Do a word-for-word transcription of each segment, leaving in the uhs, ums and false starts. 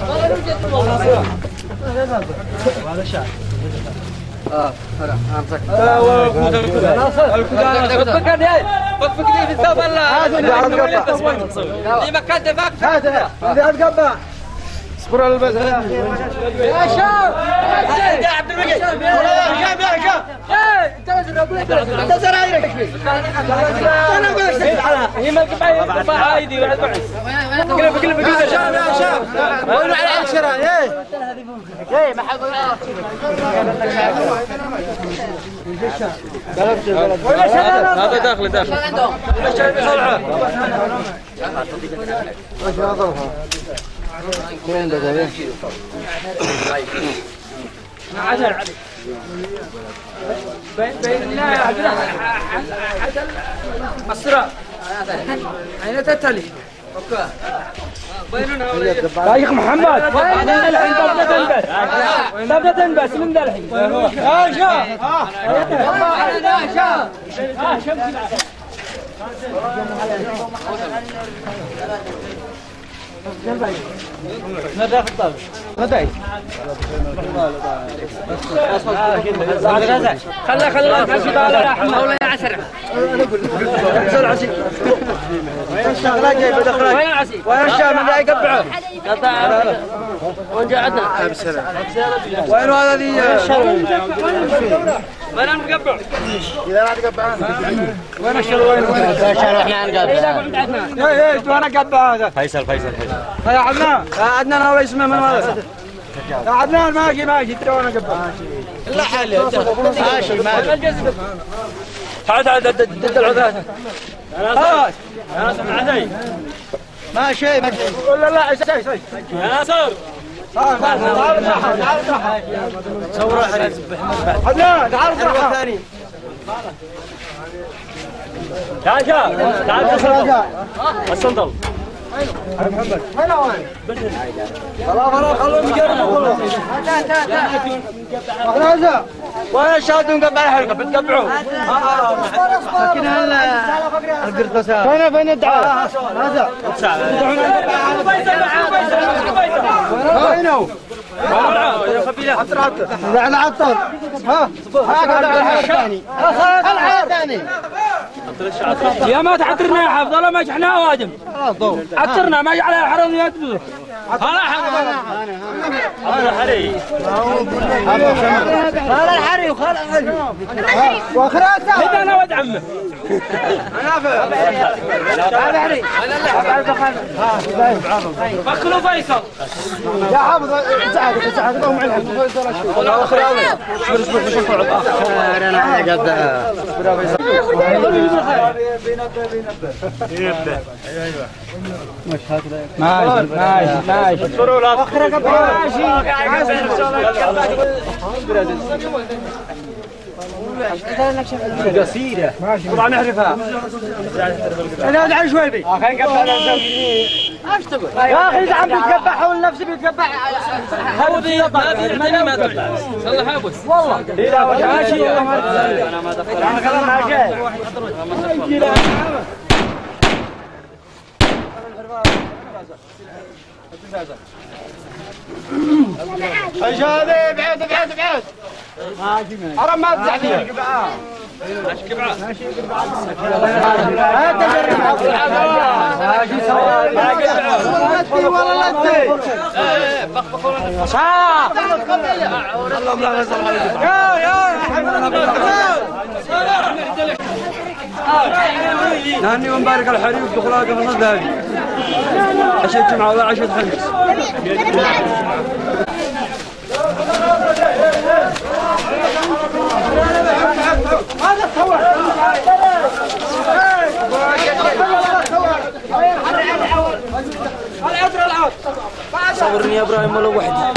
هذا شعر. اه هلا امسك. فكر ياي فكر في الثوب الله هذا اللي اتقبع في مكان دفاك هذا اللي اتقبع اصبر على البس يا شاب يا عبد المجيد يا هشام يا هشام انت لازم اقول لك انت سرايرك انا اقول لك هي ما قبع عادي واحد بعد قلب قلب قلب يا هشام يا هشام قولوا على الشراء ايه ايه ما حد هذا داخل داخل وين ده عدل بين بين لا عدل عدل اسرع اين تتلي اوكي بيننا هؤلاء يا شيخ محمد الحين تبدا تنبس تبدا تنبس من ذا الحين يا شيخ ها يا شاب ها شمس ماذا في الطاولة؟ ماذا؟ خلا خلا تمشي طالع احمد والله يا عسر انزل عسي وين الشغله جايبه دخلك وين العسي؟ وين الشام اللي يقبعه قطع وين قعدنا؟ وين هذا ذي وين المقبع؟ اذا ما تقبعه وين الشر وين يا شام احنا نقبع ايه ايه وانا قبع هذا فيصل فيصل فيصل يا عدنان يا عدنان هو اسمه من هذا يا عدنان ماشي ماشي ترى وانا قبع لا حل ماشي ما تعال تعال ضد العذاة خلاص يا ناصر معدي ما شيء ما شيء ولا لا شيء شيء يا ناصر تعال تعال تعال تعال صور عدنان تعال تعال ثاني تعال تعال تعال الصندل هنا وين خلاص خلاص خلوهم يجربوا تا تا تا هذا وين الشاهد نقبع الحلقه بتقبعوا لكن هلا القرطاسات فين فين الدعاء هذا وينه عطر عطر لا عطر ها هذا الثاني الحار الثاني يا ما تعطرنا يا حافظ الله ما احنا وادم عطرنا ما على حرام يا تبذر هلا حري هذا حري هذا الحري وخال الحري واخراته هذا انا ولد عمه هذا حري فخلوا فيصل يا حافظ ساعد ساعد قوم على والله اخراوي اصبر اصبر مش نقعد انا قد ماشي ماشي ماشي ماشي قصيره طبعا نعرفها انا ادعي شوي بي خلينا نقبل ايش تقول يا اخي اذا عم بيتقبع حول نفسه بيتقبع هودي ما في ما ما تطلع والله حابس والله لا ماشي انا ما دخلت انا كلام معك ايش هذا ابعد ابعد ابعد حرام ما تزعلني ماشي كبعه ماشي لا تجرب ماشي سوالف والله لا تي ايه بخبخ يا يا نهني ونبارك الحريم دخلاء قبل الذهبي عشان جمعة ولا عشان خميس هذا تصور صورني يا ابراهيم ولو وحدي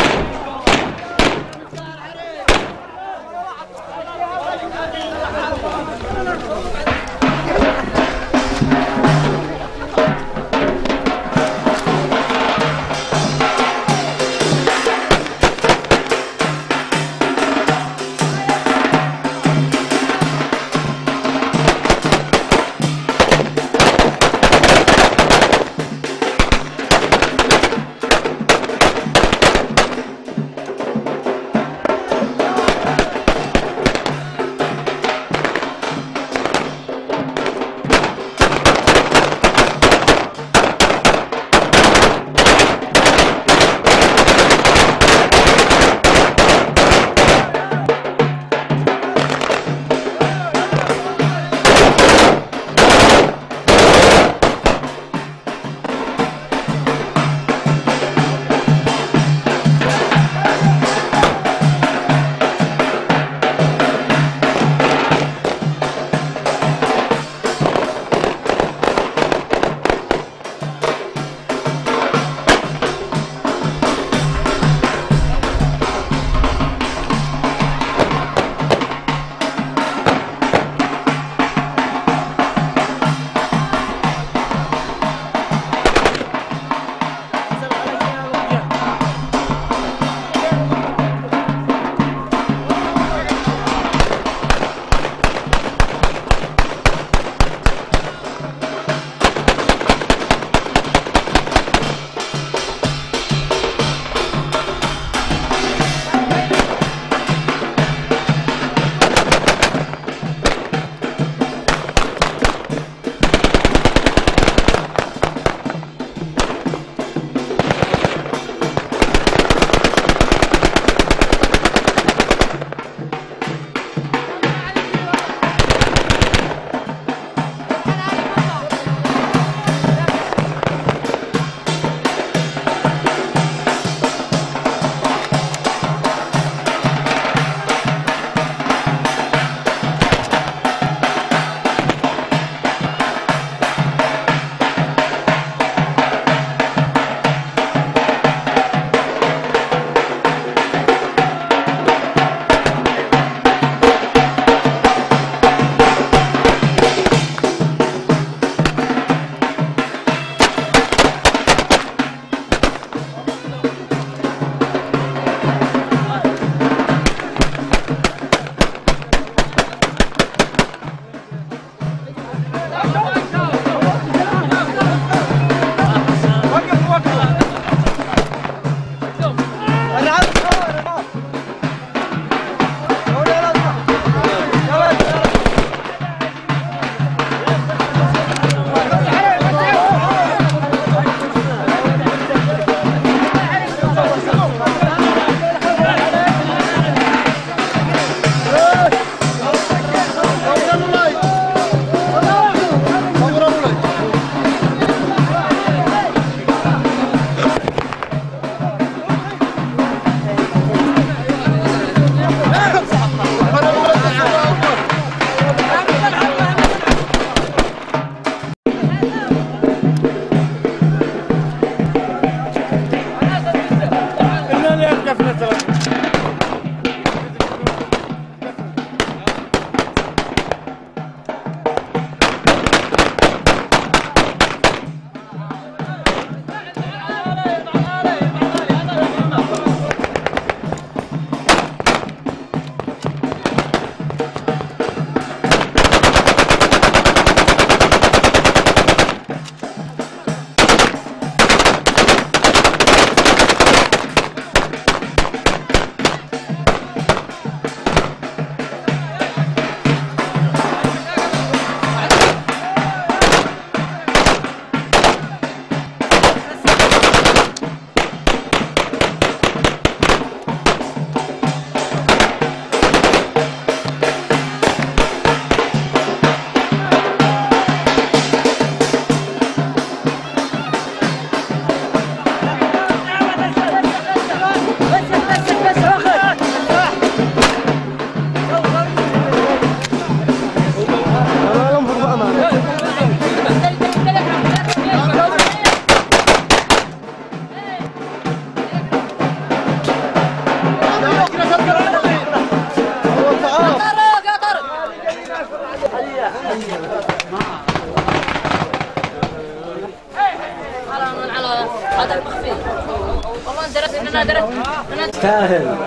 تاهل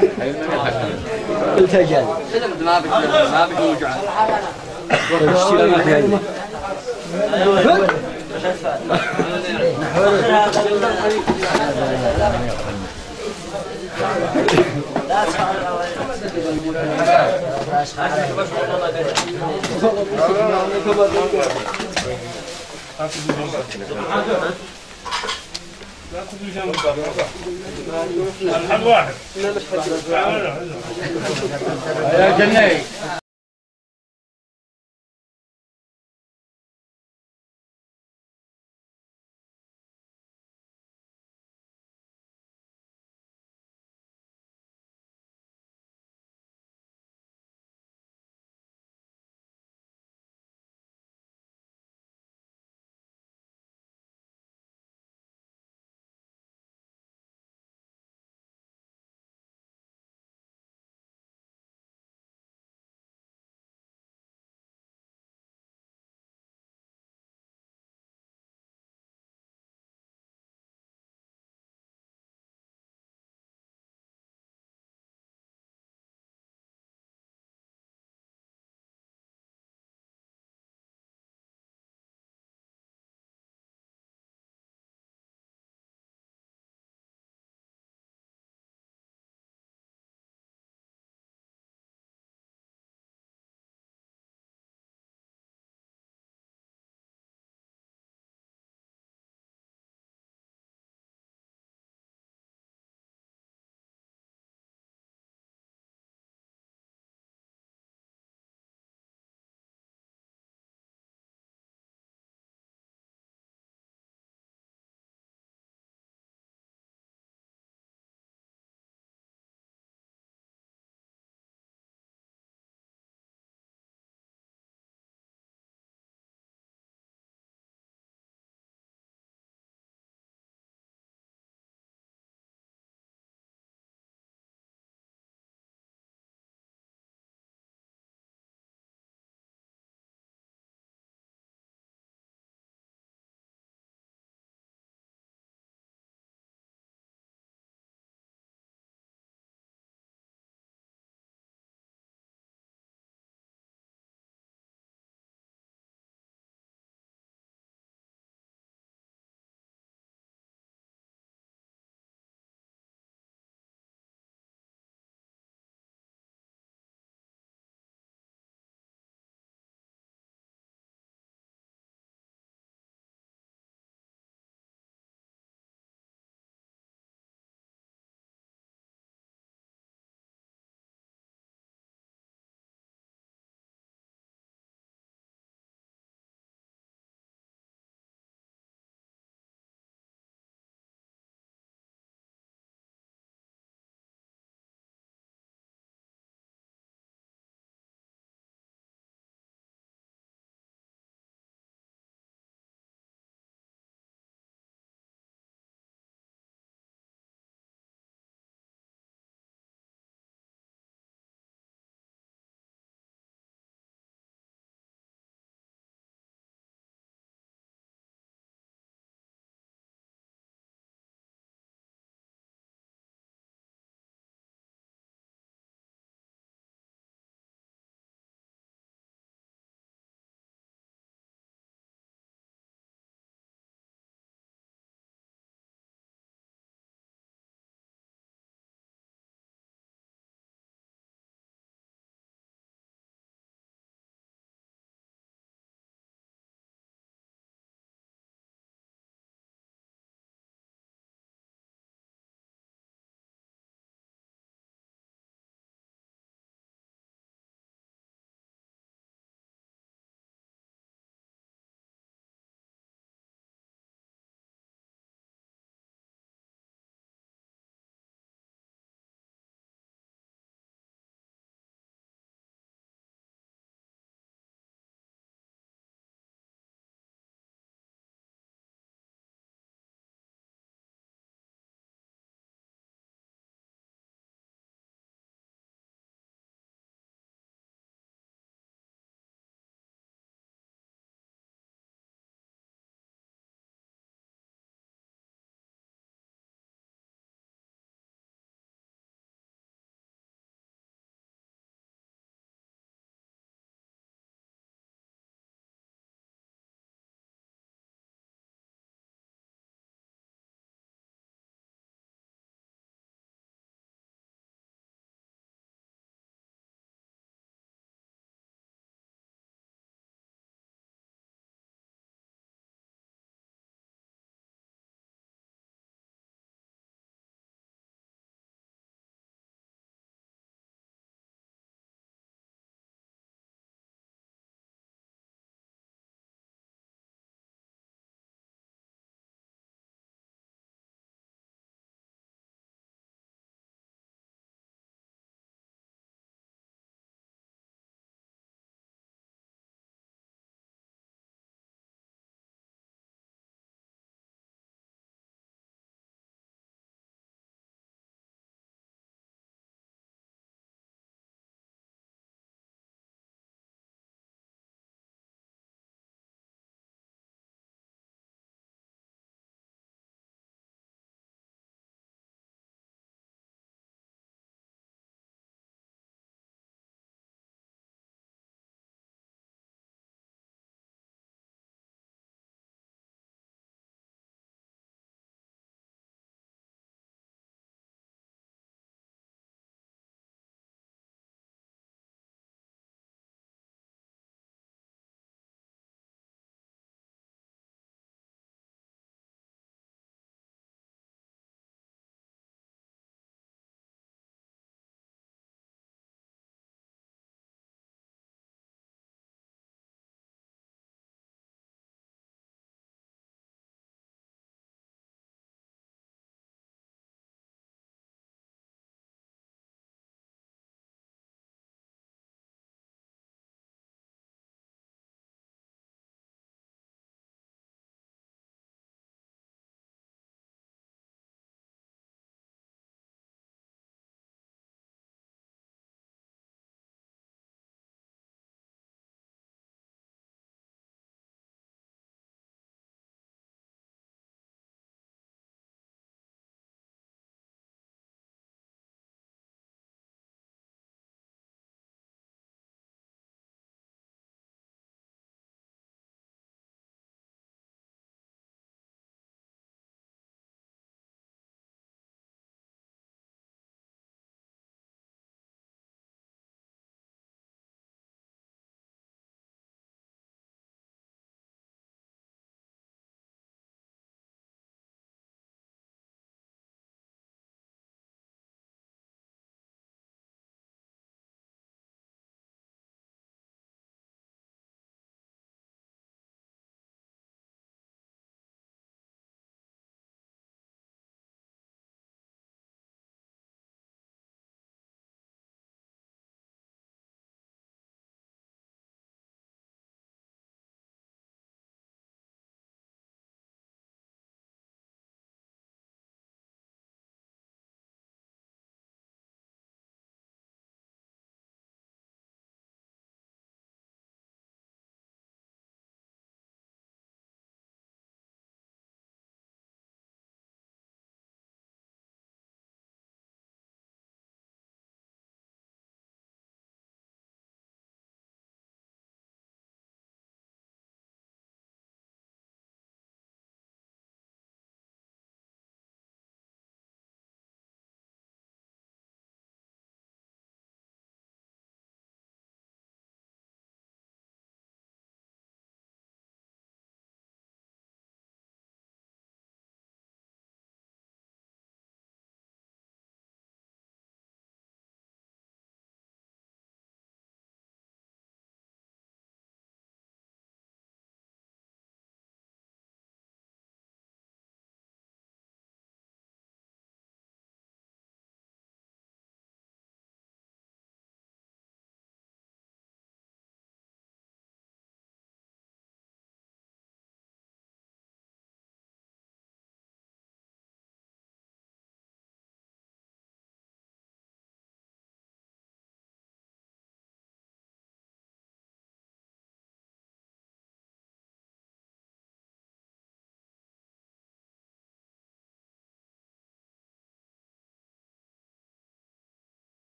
التجل ما بك ما بك وجع الحق واحد يا جنيه